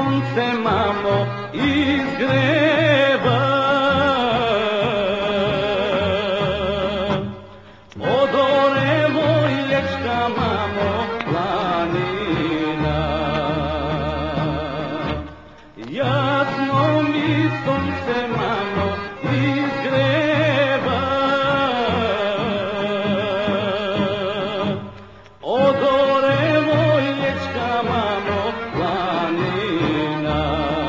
sunce, mamo, izgreva. Odore Volječka, mamo, planina. Jasno mi sunce, mamo, izgreva. Odore Volječka, mamo, planina.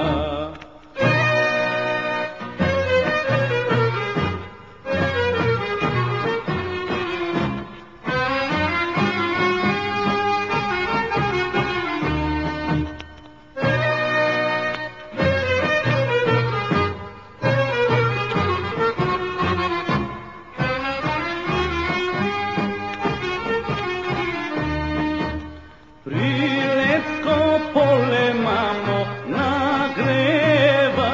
Priletsko pole, mamo, nagreva.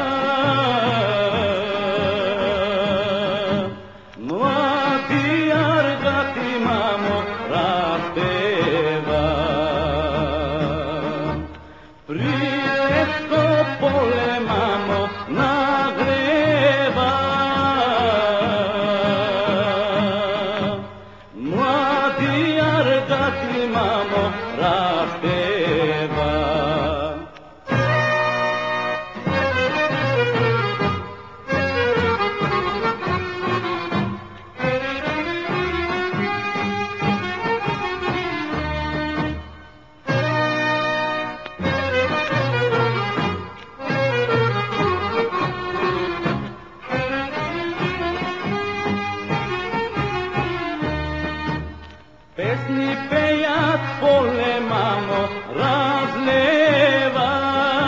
Mladi jargati, mamo, raspeva. Priletsko pole, mamo, nagreva. Mladi jargati, mamo, raspeva. Pesni pejat pole, mamo, razleva.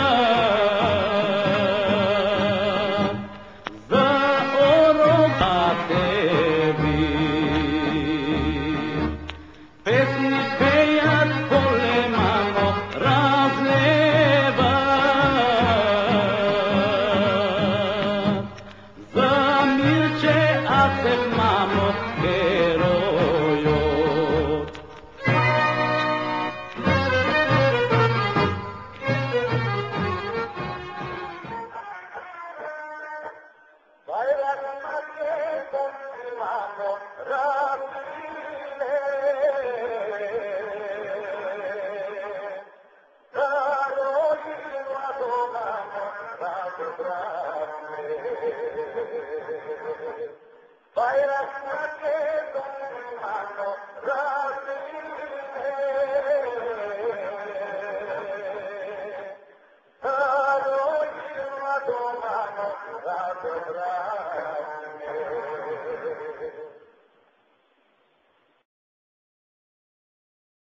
Za oroga tebi. Pesni pejat pole, mamo, razleva. Za milče Acep, mamo, herojo. Bayrak makke konti, mamo, rasile. Karoli vado, mamo, rado brave. Bayrak makke konti, mamo, rasile. Karoli vado, mamo, rado brave.